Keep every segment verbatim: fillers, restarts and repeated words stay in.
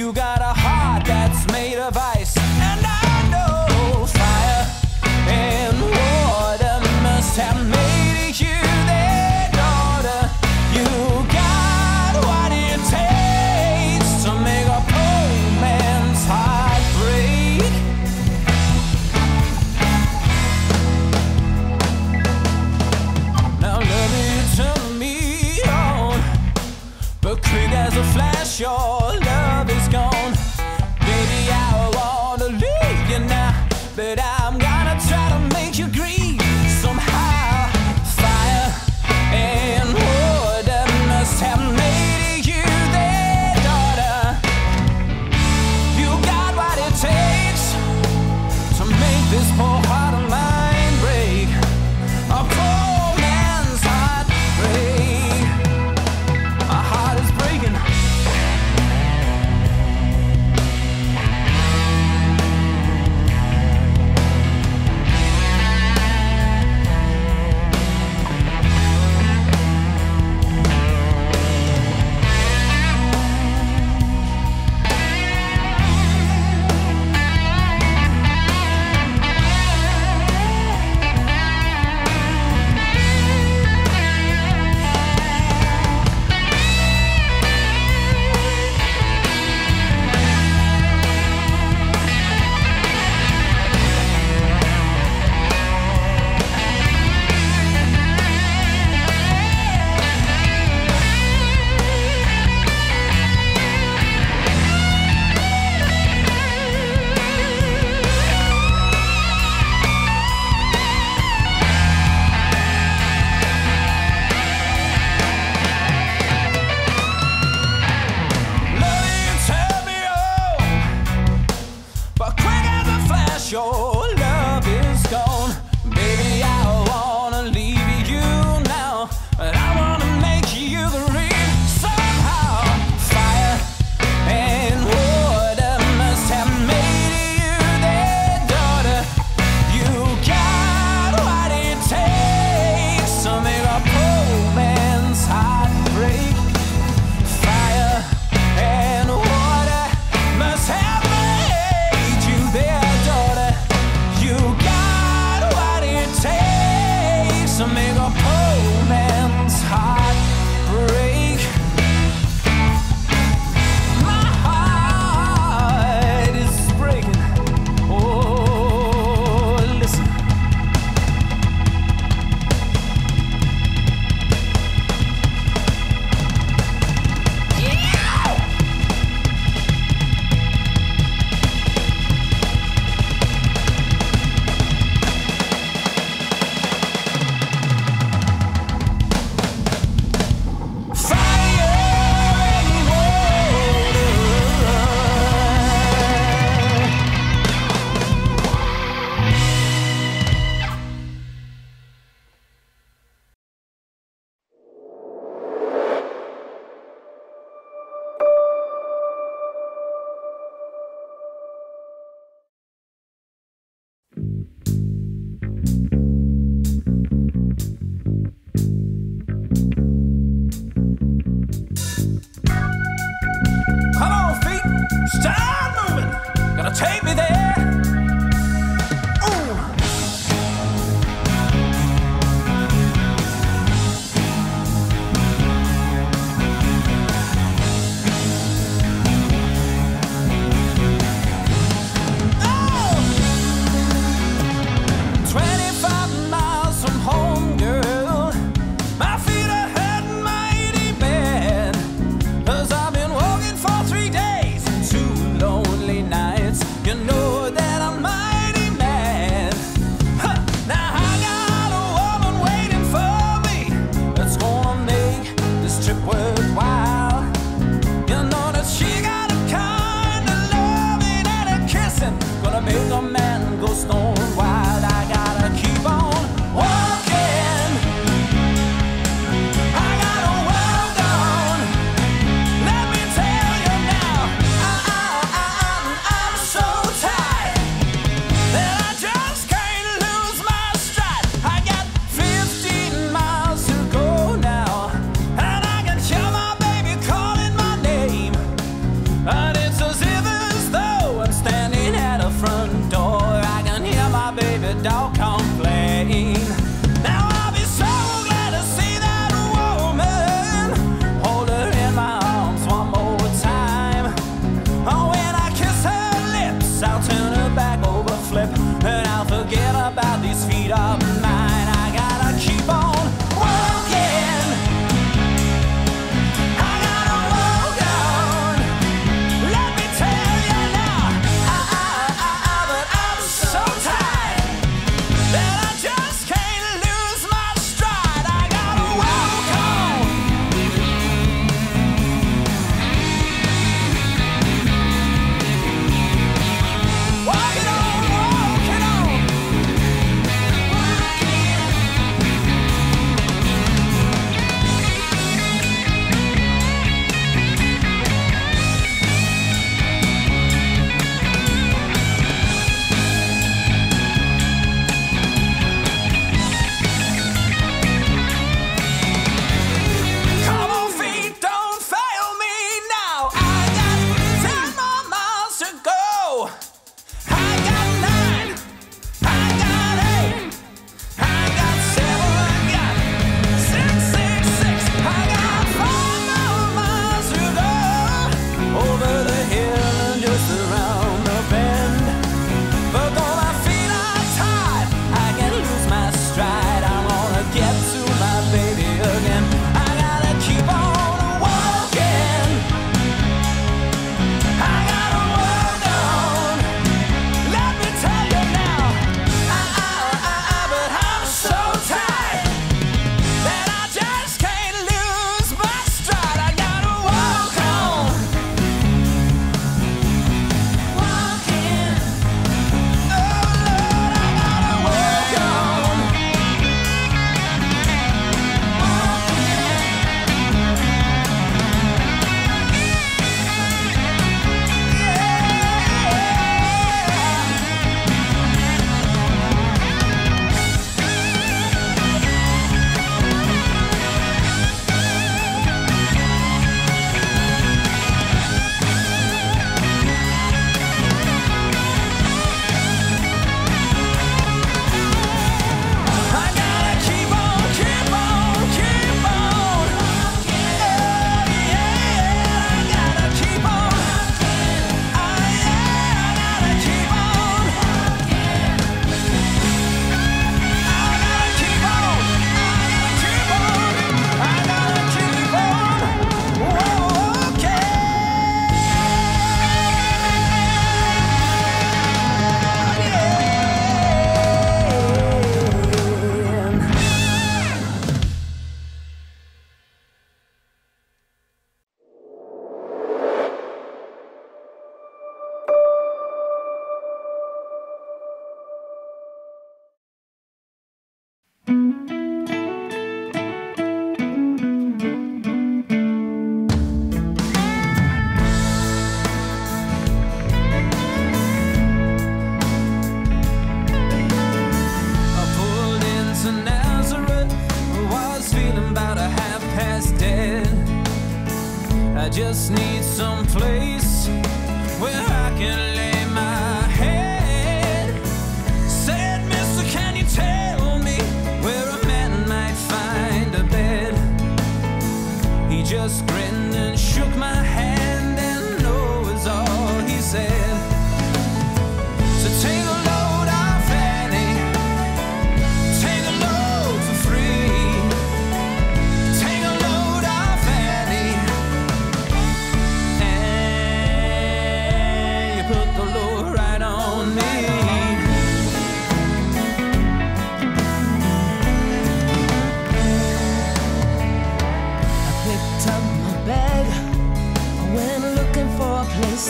You got a heart that's made of ice, and I know fire and water must have made you their daughter. You got what it takes to make a poor man's heart break. Now love you turn me on, but quick as a flash your love is gone. Baby, I want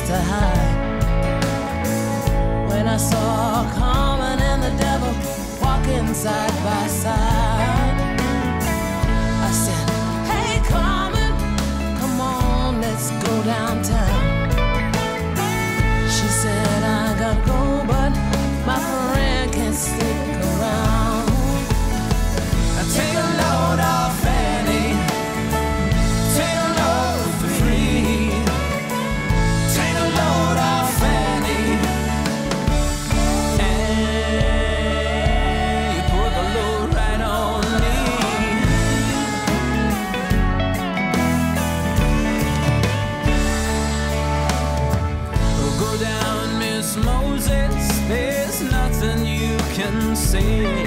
to hide. When I saw Carmen and the devil walking side by side, I said, hey Carmen, come on, let's go downtown. She said, I gotta go, but my friend can't stick around. Take a load off Annie, take a load for free. Take a load off Annie, and you put the load right on me. Oh, go down, Miss Moses, there's nothing you can say.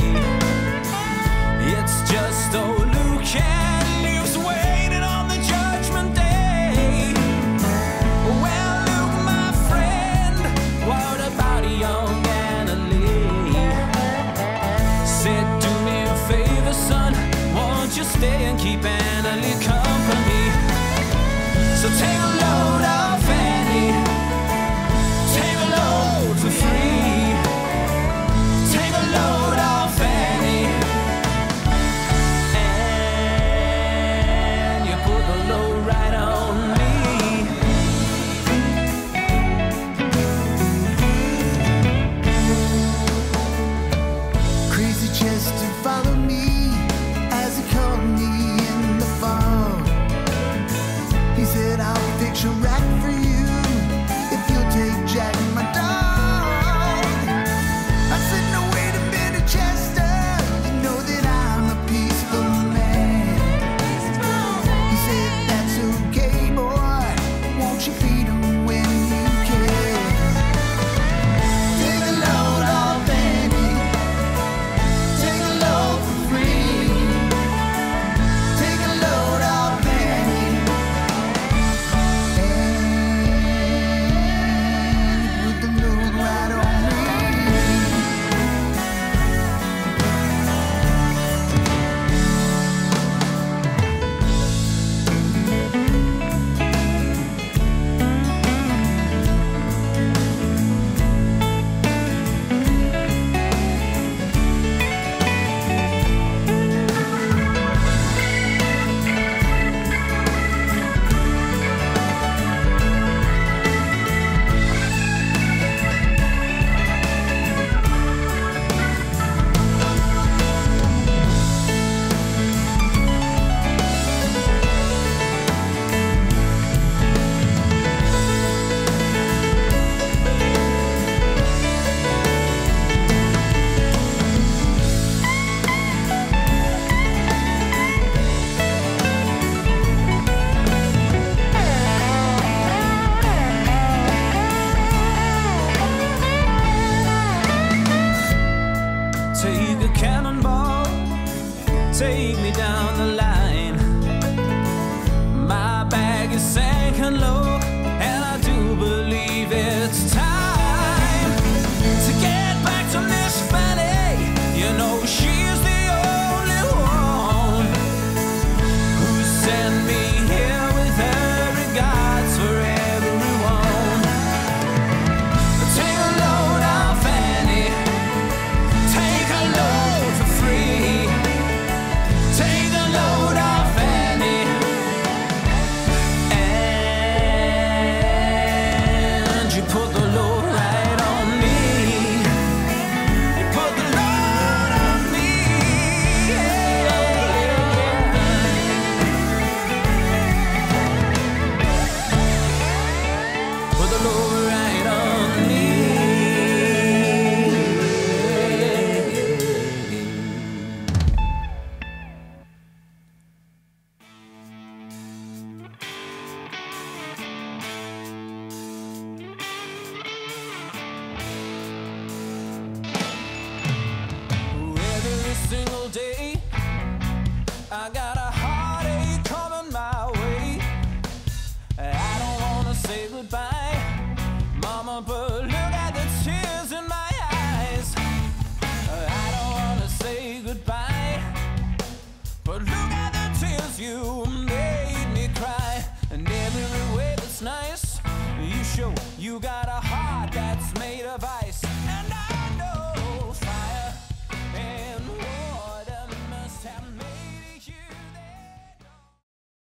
It's just old Luke and Luke's waiting on the judgment day. Well, Luke, my friend, what about young Annalee? Said, do me a favor, son, won't you stay and keep Annalee company? So take a load off Annie, take a load for free. Take a load off Annie, got a heart that's made of ice.